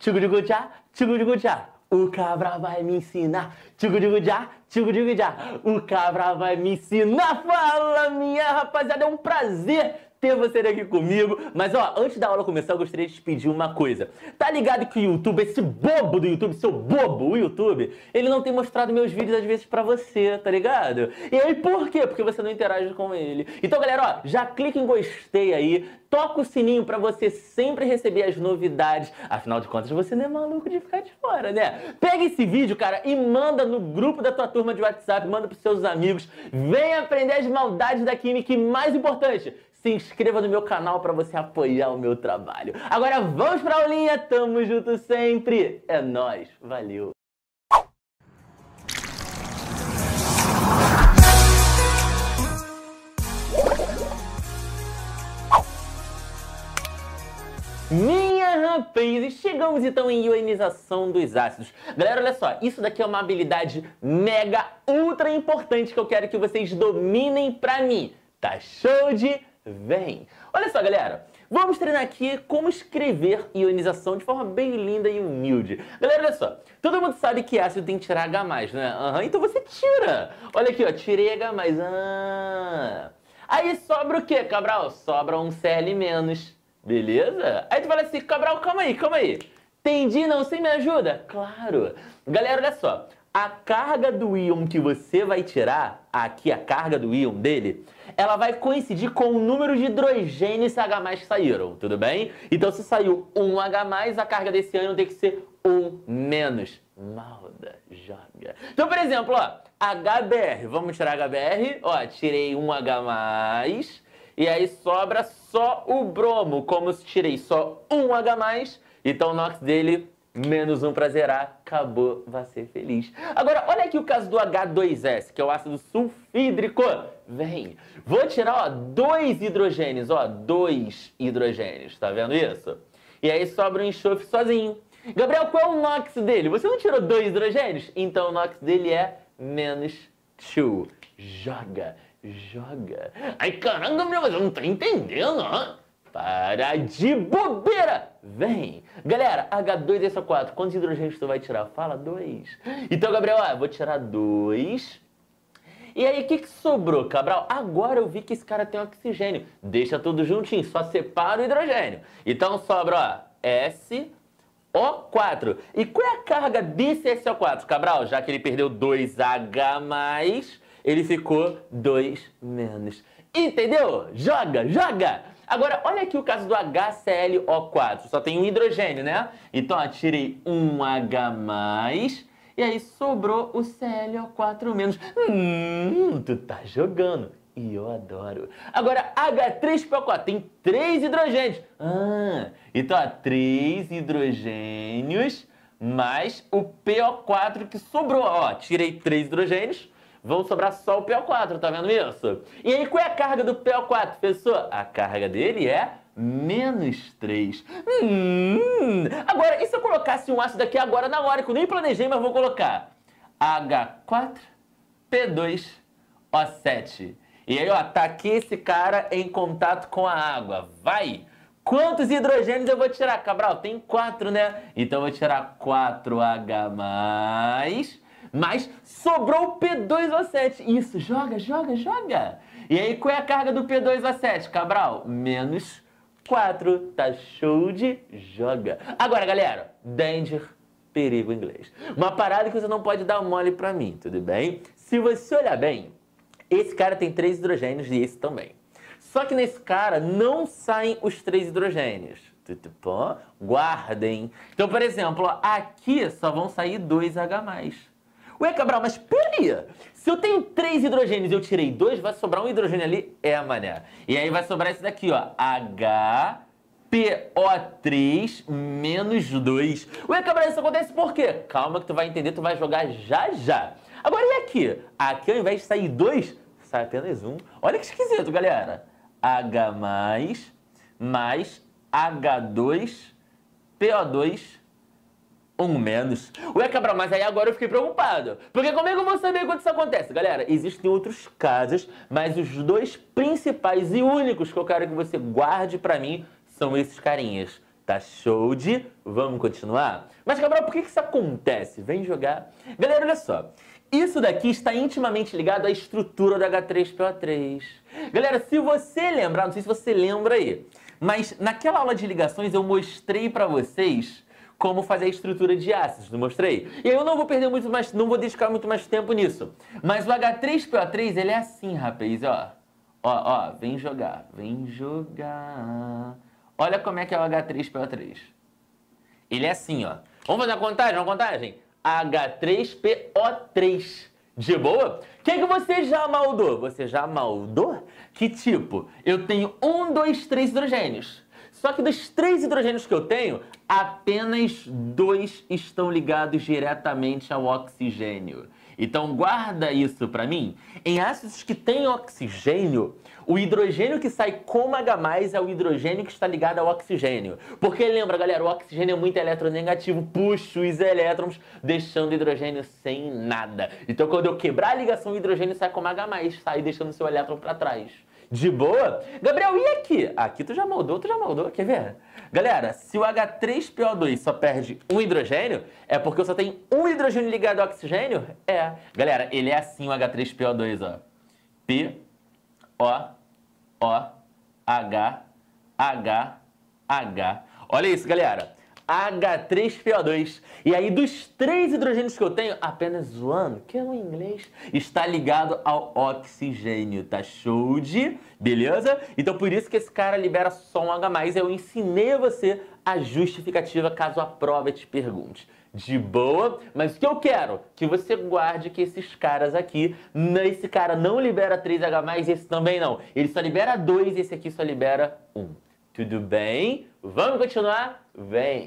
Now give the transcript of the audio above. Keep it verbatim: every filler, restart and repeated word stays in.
tchugudigujá, tchugudigujá. O cabra vai me ensinar, tchugudigujá, tchugudigujá. O cabra vai me ensinar. Fala, minha rapaziada, é um prazer ter você aqui comigo. Mas ó, antes da aula começar, eu gostaria de te pedir uma coisa. Tá ligado que o YouTube, esse bobo do YouTube, seu bobo, o YouTube, ele não tem mostrado meus vídeos às vezes pra você, tá ligado? E aí por quê? Porque você não interage com ele. Então galera, ó, já clica em gostei aí, toca o sininho pra você sempre receber as novidades. Afinal de contas, você não é maluco de ficar de fora, né? Pega esse vídeo, cara, e manda no grupo da tua turma de WhatsApp, manda pros seus amigos. Vem aprender as maldades da química e, mais importante, se inscreva no meu canal para você apoiar o meu trabalho. Agora vamos pra aulinha, tamo junto sempre. É nóis, valeu. Minha rapazes, chegamos então em ionização dos ácidos. Galera, olha só, isso daqui é uma habilidade mega, ultra importante que eu quero que vocês dominem pra mim. Tá show de... Vem! Olha só, galera, vamos treinar aqui como escrever ionização de forma bem linda e humilde. Galera, olha só, todo mundo sabe que ácido tem que tirar H mais, né? Uhum, então você tira! Olha aqui, ó, tirei H mais. Ah. Aí sobra o quê, Cabral? Sobra um C L menos, beleza? Aí tu fala assim, Cabral, calma aí, calma aí. Entendi, não? Você me ajuda? Claro! Galera, olha só, a carga do íon que você vai tirar, aqui a carga do íon dele, ela vai coincidir com o número de hidrogênios H mais que saíram, tudo bem? Então se saiu um H mais, a carga desse íon tem que ser um menos. Malda, joga. Então, por exemplo, ó, H B R, vamos tirar H B R, ó, tirei um H mais, e aí sobra só o bromo, como se tirei só um H mais, então o NOx dele... menos um pra zerar, acabou, vai ser feliz. Agora, olha aqui o caso do H dois S, que é o ácido sulfídrico. Vem, vou tirar, ó, dois hidrogênios, ó, dois hidrogênios, tá vendo isso? E aí sobra um enxofre sozinho. Gabriel, qual é o NOx dele? Você não tirou dois hidrogênios? Então o NOx dele é menos dois. Joga, joga. Ai, caramba, meu, mas eu não tô entendendo, ó. Para de bobeira! Vem! Galera, H dois S O quatro, quantos hidrogênios tu vai tirar? Fala, dois. Então, Gabriel, ó, eu vou tirar dois. E aí, o que que sobrou, Cabral? Agora eu vi que esse cara tem oxigênio. Deixa tudo juntinho, só separa o hidrogênio. Então sobra, ó, S O quatro. E qual é a carga desse S O quatro, Cabral? Já que ele perdeu dois H mais, ele ficou dois menos. Entendeu? Joga, joga! Agora, olha aqui o caso do H C l O quatro. Só tem um hidrogênio, né? Então, ó, tirei um H mais, e aí sobrou o C l O quatro menos. Hum, tu tá jogando. E eu adoro. Agora, H três P O quatro tem três hidrogênios. Ah, então, ó, três hidrogênios mais o P O quatro que sobrou. Ó, tirei três hidrogênios. Vão sobrar só o P O quatro, tá vendo isso? E aí, qual é a carga do P O quatro, professor? A carga dele é menos três. Hum, agora, e se eu colocasse um ácido aqui agora na hora, que eu nem planejei, mas vou colocar? H quatro P dois O sete. E aí, ó, tá aqui esse cara em contato com a água. Vai! Quantos hidrogênios eu vou tirar, Cabral? Tem quatro, né? Então, eu vou tirar quatro H mais... Mas sobrou o P dois O sete. Isso, joga, joga, joga. E aí, qual é a carga do P dois O sete, Cabral? Menos quatro. Tá show de joga. Agora, galera, danger, perigo em inglês. Uma parada que você não pode dar mole pra mim, tudo bem? Se você olhar bem, esse cara tem três hidrogênios e esse também. Só que nesse cara não saem os três hidrogênios. Guardem. Então, por exemplo, ó, aqui só vão sair dois H mais. Ué, Cabral, mas peraí, se eu tenho três hidrogênios e eu tirei dois, vai sobrar um hidrogênio ali? É, mané. E aí vai sobrar esse daqui, ó, H P O três menos dois. Ué, Cabral, isso acontece por quê? Calma que tu vai entender, tu vai jogar já já. Agora, e aqui? Aqui, ao invés de sair dois, sai apenas um. Olha que esquisito, galera. H mais, mais H dois, P O dois, um menos. Ué, Cabral, mas aí agora eu fiquei preocupado. Porque como é que eu vou saber quando isso acontece? Galera, existem outros casos, mas os dois principais e únicos que eu quero que você guarde pra mim são esses carinhas. Tá show de... Vamos continuar? Mas, Gabriel, por que isso acontece? Vem jogar. Galera, olha só. Isso daqui está intimamente ligado à estrutura do agá três P O três. Galera, se você lembrar, não sei se você lembra aí, mas naquela aula de ligações eu mostrei para vocês como fazer a estrutura de ácidos, não mostrei? E aí eu não vou perder muito mais, não vou dedicar muito mais tempo nisso. Mas o agá três P O três, ele é assim, rapaz, ó. Ó, ó, vem jogar, vem jogar. Olha como é que é o agá três P O três. Ele é assim, ó. Vamos fazer uma contagem, uma contagem? agá três P O três. De boa? O que, que você já maldou? Você já maldou? Que tipo, eu tenho um, dois, três hidrogênios. Só que dos três hidrogênios que eu tenho, apenas dois estão ligados diretamente ao oxigênio. Então guarda isso para mim. Em ácidos que têm oxigênio, o hidrogênio que sai como agá mais é o hidrogênio que está ligado ao oxigênio. Porque lembra, galera, o oxigênio é muito eletronegativo, puxa os elétrons, deixando o hidrogênio sem nada. Então quando eu quebrar a ligação, o hidrogênio sai como agá mais, sai deixando o seu elétron para trás. De boa? Gabriel, e aqui? Aqui tu já moldou, tu já moldou, quer ver? Galera, se o agá três P O dois só perde um hidrogênio, é porque eu só tenho um hidrogênio ligado ao oxigênio? É. Galera, ele é assim o agá três P O dois, ó. P, O, O, H, H, H. Olha isso, galera. agá três P O dois. E aí, dos três hidrogênios que eu tenho, apenas one, que é o inglês, está ligado ao oxigênio. Tá show de... Beleza? Então, por isso que esse cara libera só um agá mais. Eu ensinei a você a justificativa caso a prova te pergunte. De boa? Mas o que eu quero? Que você guarde que esses caras aqui, esse cara não libera três agá mais, esse também não. Ele só libera dois e esse aqui só libera um. Tudo bem? Vamos continuar? Vem!